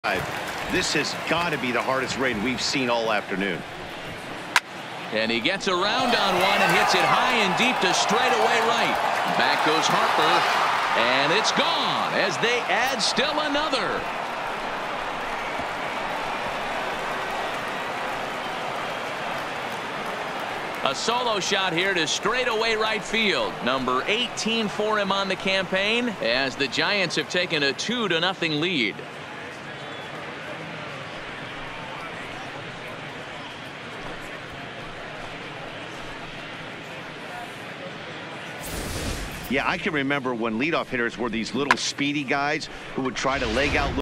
This has got to be the hardest rain we've seen all afternoon. And he gets around on one and hits it high and deep to straightaway right. Back goes Harper, and it's gone as they add still another. A solo shot here to straightaway right field. Number 18 for him on the campaign as the Giants have taken a 2-0 lead. Yeah, I can remember when leadoff hitters were these little speedy guys who would try to leg out